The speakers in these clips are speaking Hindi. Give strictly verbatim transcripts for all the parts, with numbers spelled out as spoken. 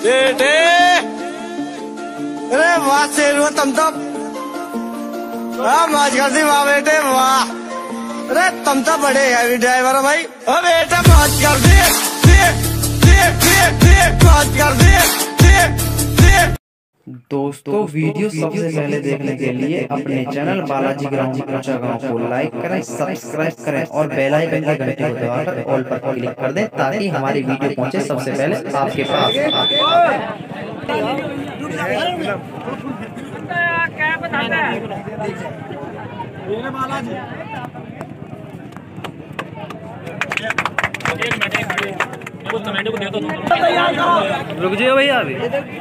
बेटे अरे वाह शेरू तुम तो मौज कर दी वाह बेटे वाह। अरे तुम तो बड़े हैवी ड्राइवर हो भाई। ओ बेटा मौज कर दी मौज कर दी। दोस्तों वीडियो सबसे पहले देखने के लिए अपने चैनल बालाजी ग्राउंड कोचा गांव को लाइक करें, सब्सक्राइब करें और बेल आइकन की घंटी को दबाकर ऑल पर क्लिक कर दें ताकि हमारी वीडियो पहुंचे सबसे पहले आपके पास। रुक जाओ भैया अभी।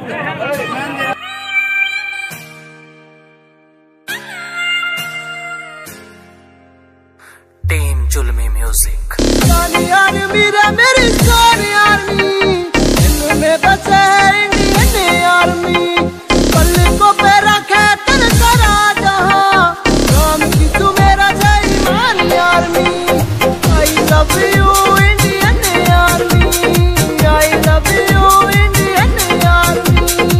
टीम जुल्मी म्यूजिक। आर्मी रे मेरी सारी आर्मी इनमें बचे इंडियन आर्मी पल्ले पे रखे तेरे सारा जहां राम की तू मेरा जय ईमान army. I love you Indian army I love you Indian army.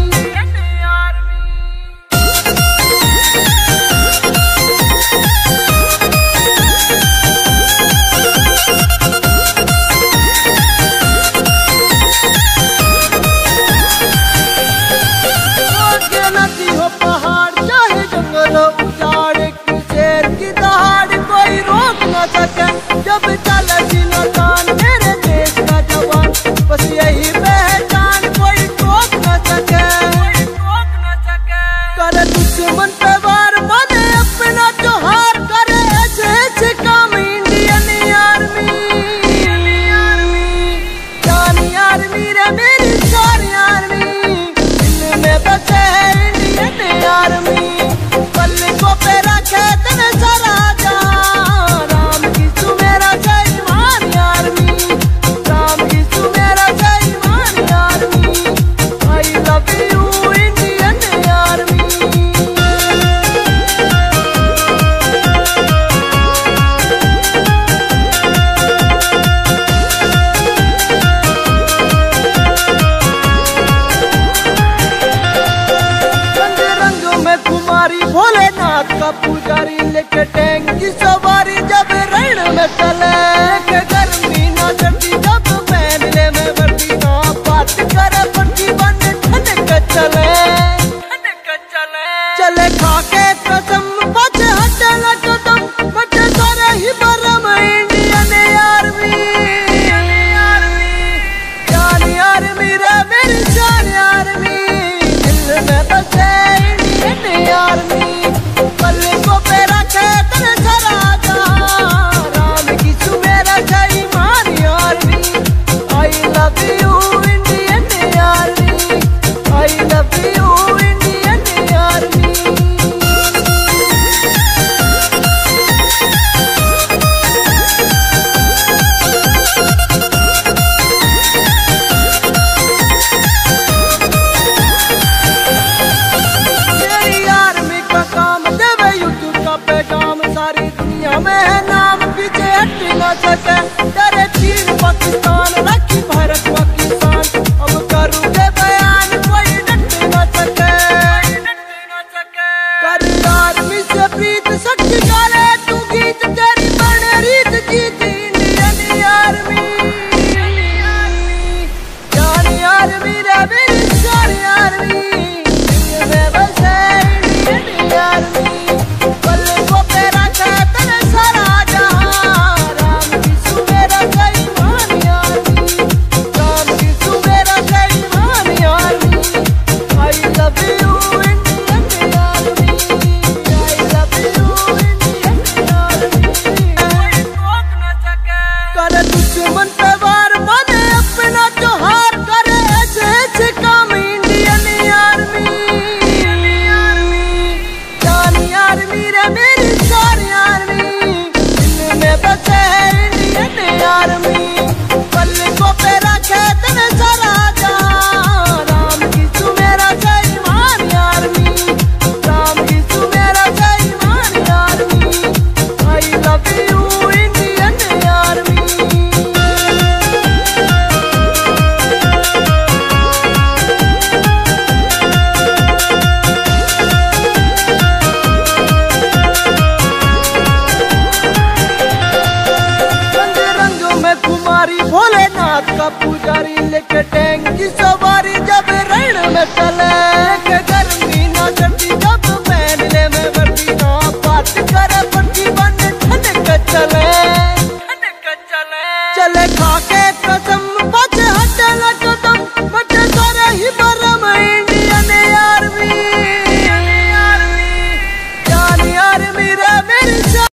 जब चला जीना तान मेरे देश का जवान बस यही पहचान कोई टोक न सके करे दुश्मन पे वार बने अपना त्योहार करे ऐसे ऐसे काम इंडियन आर्मी जानी आर्मी रे मेरी सारी आर्मी इनमें बचे इंडियन आर्मी पल्ले को पे रखे तेरे सारा भोलेनाथ का पुजारी लेके टैंक की सवारी जब रण में चले के गर्मी ना सर्दी जब पहनने में वर्दी ना बात करे पट्टी बन ठंड के चले चले खाके कसम बचे हटे न कदम बचे सारे ही बरम इंडियन आर्मी जानी आर्मी रे मेरी जानी आर्मी दिल में बसे इंडियन आर्मी पल्ले को पे रखे तेरे सारा जहां राम की सुमेरा जय ईमान army. I love you Indian army I love you Indian army. सारी दुनिया में नाम पीछे हट न सके तेरे चीन पाकिस्तान रखी भारत पाकिस्तान अब करूँगे बयान कोई डट न सके कर आर्मी से प्रीत शक्ति करे तू गीत तेरी बने रीत जीत इंडियन आर्मी जानी आर्मी रे मेरी सारी आर्मी में बसे इंडियन आर्मी पल्ले को पे रखे तेरे सारा जहां राम की सुमेरा जय ईमान आर्मी राम की सुमेरा जय ईमान army. I love you Indian army I love you Indian army करे दुश्मन पे वार बने अपना त्योहार करे ऐसे ऐसे काम इंडियन आर्मी त्रिपुरारी भोलेनाथ का पुजारी लेके टैंकी सब